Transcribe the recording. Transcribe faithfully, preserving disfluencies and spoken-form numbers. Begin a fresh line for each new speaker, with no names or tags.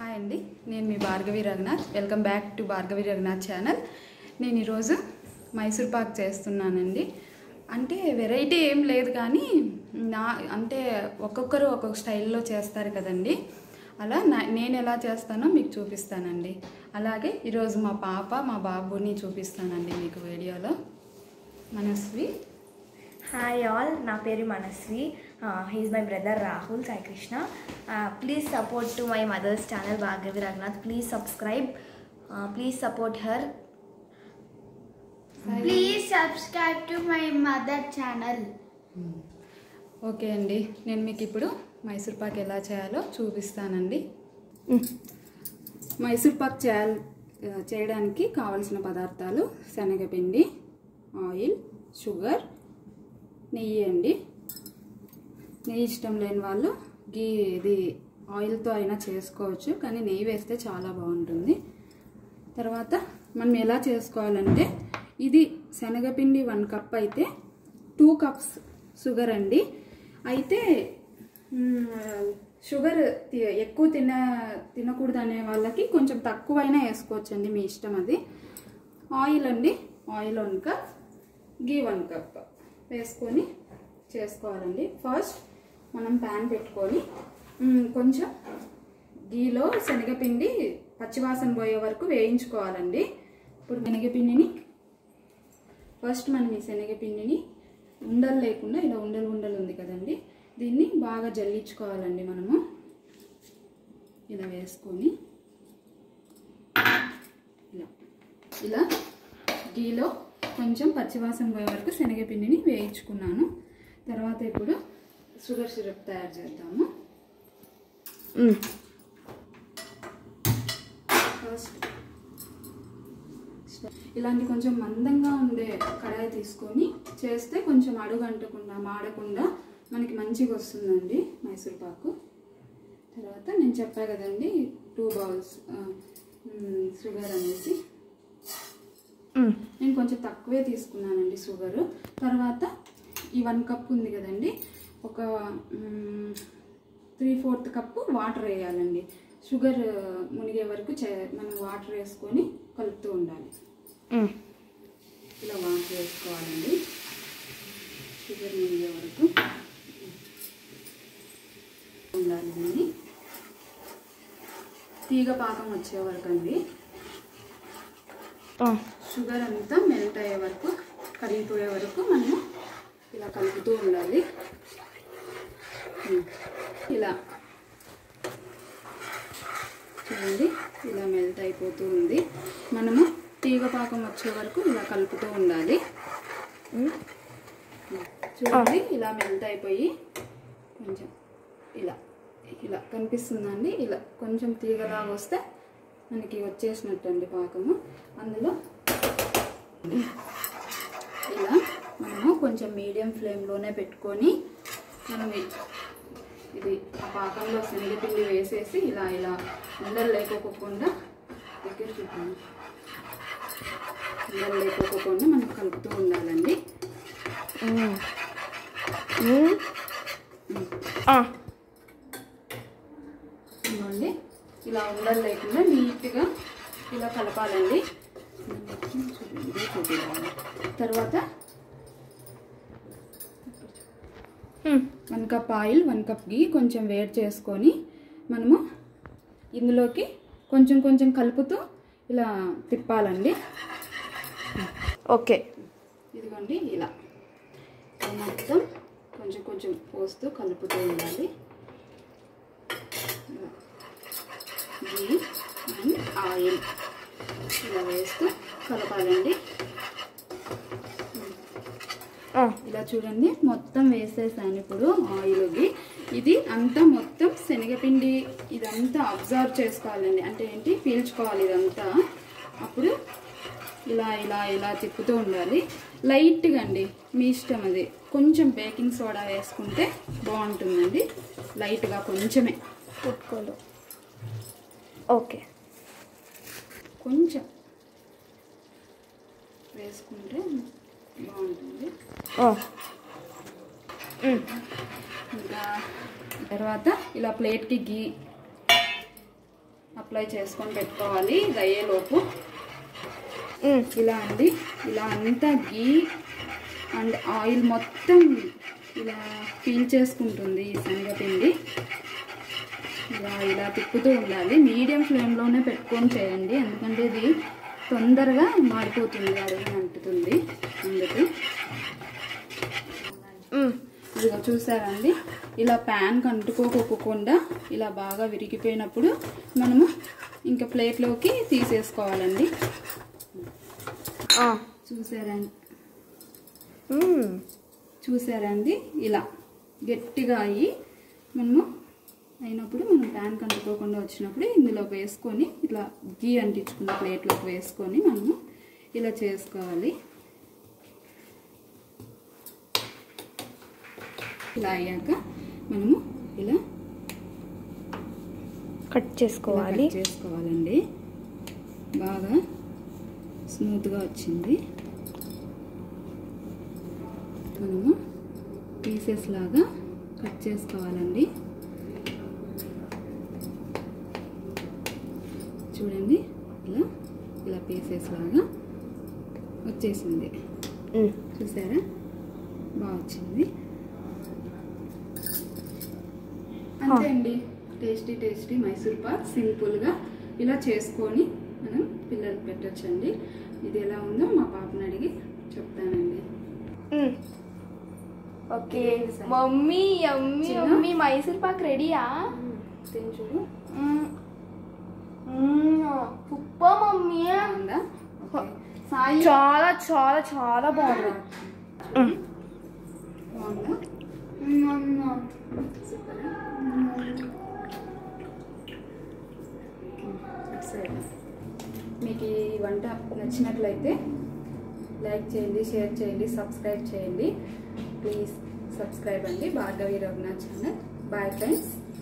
Hi అండి, నేను మీ Bhargavi Raghunath. Welcome back to Bhargavi Raghunath channel. నేను ఈరోజు మైసూర్ పాక్ చేస్తున్నానండి. అంటే వెరైటీ ఏం లేదు కానీ నా అంటే ఒక్కొక్కరు ఒక్కొక్క స్టైల్లో చేస్తారు కదండి. అలా నేను ఎలా చేస్తానో మీకు చూపిస్తానండి. అలాగే ఈరోజు మా పాప మా బాబుని చూపిస్తానండి మీకు వీడియోలో. Manasvi.
Hi all, na peru Manasvi. Uh, he is my brother Rahul Sai Krishna. Uh, please support to my mother's channel Bhargavi Raghunath. Please subscribe. Uh, please support her.
Please subscribe to my mother channel.
Okay అండి, నేను మీకు ఇప్పుడు మైసూర్ పాక్ ఎలా చేయాలో చూపిస్తానండి. మైసూర్ పాక్ చేయాలి చేయడానికి కావలసిన పదార్థాలు శనగపిండి, ఆయిల్, షుగర్, నెయ్యి అండి. నెయ్యి ఇష్టం లేని వాళ్ళు గీ ఇది ఆయిల్తో అయినా చేసుకోవచ్చు, కానీ నెయ్యి వేస్తే చాలా బాగుంటుంది. తర్వాత మనం ఎలా చేసుకోవాలంటే, ఇది శనగపిండి వన్ కప్ అయితే టూ కప్స్ షుగర్ అండి. అయితే షుగర్ ఎక్కువ తిన తినకూడదు అనే వాళ్ళకి కొంచెం తక్కువైనా వేసుకోవచ్చండి, మీ ఇష్టం అది. ఆయిల్ అండి, oil one cup, ghee one cup వేసుకొని చేసుకోవాలండి. ఫస్ట్ మనం ప్యాన్ పెట్టుకొని కొంచెం గీలో శనగపిండి పచ్చివాసన పోయే వరకు వేయించుకోవాలండి. ఇప్పుడు శనగపిండిని ఫస్ట్ మనం ఈ శనగపిండిని ఉండలు లేకుండా ఇలా ఉండలు ఉండలు ఉంది కదండి, దీన్ని బాగా జల్లించుకోవాలండి. మనము ఇలా వేసుకొని ఇలా ఇలా గీలో కొంచెం పచ్చివాసన పోయే వరకు శనగపిండిని వేయించుకున్నాను. తర్వాత ఇప్పుడు షుగర్ సిరప్ తయారు చేద్దాము. ఫస్ట్ ఇలాంటి కొంచెం మందంగా ఉండే కడాయి తీసుకొని చేస్తే కొంచెం అడుగు అంటకుండా మాడకుండా మనకి మంచిగా వస్తుందండి మైసూర్ పాకు. తర్వాత నేను చెప్పా కదండి టూ బౌల్స్ షుగర్ అనేసి, నేను కొంచెం తక్కువే తీసుకున్నానండి షుగరు. తర్వాత ఈ వన్ కప్ ఉంది కదండి, ఒక త్రీ ఫోర్త్ కప్పు వాటర్ వేయాలండి. షుగర్ మునిగే వరకు మనం వాటర్ వేసుకొని కలుపుతూ ఉండాలి. ఇలా వాటర్ వేసుకోవాలండి షుగర్ మునిగే వరకు ఉండాలి. దీన్ని తీగ పాకం వచ్చే వరకు అండి, షుగర్ అంతా మెల్ట్ అయ్యే వరకు కరిగిపోయే వరకు మనము ఇలా కలుపుతూ ఉండాలి. ఇలా చూడండి, ఇలా మెల్ట్ అయిపోతూ ఉంది. మనము తీగ పాకం వచ్చే వరకు ఇలా కలుపుతూ ఉండాలి. చూడండి, ఇలా మెల్ట్ అయిపోయి కొంచెం ఇలా ఇలా కనిపిస్తుందండి. ఇలా కొంచెం తీగలాగా వస్తే మనకి వచ్చేసినట్టు అండి పాకము. అందులో ఇలా మనము కొంచెం మీడియం ఫ్లేమ్లోనే పెట్టుకొని మనం ఇది ఆ పాకంలో శనగపిండి వేసేసి ఇలా ఇలా ఉండలు లేకోకుండా దగ్గర చూడండి, ఉండలు లేకోకుండా మనం కలుపుతూ ఉండాలండి. ఇవ్వండి, ఇలా ఉండలు లేకుండా నీట్గా ఇలా కలపాలండి. తర్వాత one cup oil, one cup ghee కొంచెం వేడి చేసుకొని మనము ఇందులోకి కొంచెం కొంచెం కలుపుతూ ఇలా తిప్పాలండి.
ఓకే,
ఇదిగోండి ఇలా మొత్తం కొంచెం కొంచెం పోస్తూ కలుపుతూ ఉండాలి. గీ అండ్ ఆయిల్ ఇలా వేస్తూ కలపాలండి. ఇలా చూడండి, మొత్తం వేసేసాను ఇప్పుడు ఆయిల్కి. ఇది అంతా మొత్తం శనగపిండి ఇదంతా అబ్జర్వ్ చేసుకోవాలండి, అంటే ఏంటి పీల్చుకోవాలి ఇదంతా. అప్పుడు ఇలా ఇలా ఇలా తిప్పుతూ ఉండాలి లైట్గా అండి, మీ ఇష్టం అది. కొంచెం బేకింగ్ సోడా వేసుకుంటే బాగుంటుందండి, లైట్గా కొంచెమే
పెట్టుకోండి. ఓకే,
కొంచెం వేసుకుంటే బాగుంటుంది. ఇంకా తర్వాత ఇలా ప్లేట్కి గీ అప్లై చేసుకొని పెట్టుకోవాలి ఇది అయ్యేలోపు. ఇలా అండి, ఇలా అంతా గీ అండ్ ఆయిల్ మొత్తం ఇలా పీల్ చేసుకుంటుంది ఈ శనగపిండి. ఇలా ఇలా తిప్పుతూ ఉండాలి, మీడియం ఫ్లేమ్లోనే పెట్టుకొని చేయండి, ఎందుకంటే ఇది తొందరగా మాడిపోతుంది, అడుగుని అంటుతుంది. అందుకు ఇదిగో చూసారండి, ఇలా ప్యాన్కి అంటుకోకుండా ఇలా బాగా విరిగిపోయినప్పుడు మనము ఇంకా ప్లేట్లోకి తీసేసుకోవాలండి. చూసారండి చూసారండి ఇలా గట్టిగా అయ్యి మనము అయినప్పుడు మనం ప్యాన్కి అంటుకోకుండా వచ్చినప్పుడు ఇందులోకి వేసుకొని ఇట్లా గీ అంటించుకున్న ప్లేట్లోకి వేసుకొని మనము ఇలా చేసుకోవాలి. ఇలా అయ్యాక మనము ఇలా
కట్ చేసుకోవాలి
చేసుకోవాలండి. బాగా స్మూత్గా వచ్చింది. మనము పీసెస్ లాగా కట్ చేసుకోవాలండి. చూడండి ఇలా ఇలా పీసెస్ లాగా వచ్చేసింది. చూసారా, బాగా వచ్చింది. అంతే అండి, టేస్టీ టేస్టీ మైసూర్ పాక్ సింపుల్గా ఇలా చేసుకొని మనం పిల్లలకి పెట్టచ్చండి. ఇది ఎలా ఉందో మా పాపని అడిగి చెప్తానండి.
Okay mummy, yummy yummy Mysore pak రెడీయా?
చూడు
సూపర్ మమ్మీ,
సాయి
చాలా చాలా చాలా బాగుంది.
మీకు ఈ వంట నచ్చినట్లయితే లైక్ చేయండి, షేర్ చేయండి, సబ్స్క్రైబ్ చేయండి. ప్లీజ్ సబ్స్క్రైబ్ అండి Bhargavi Raghunath channel. Bye friends.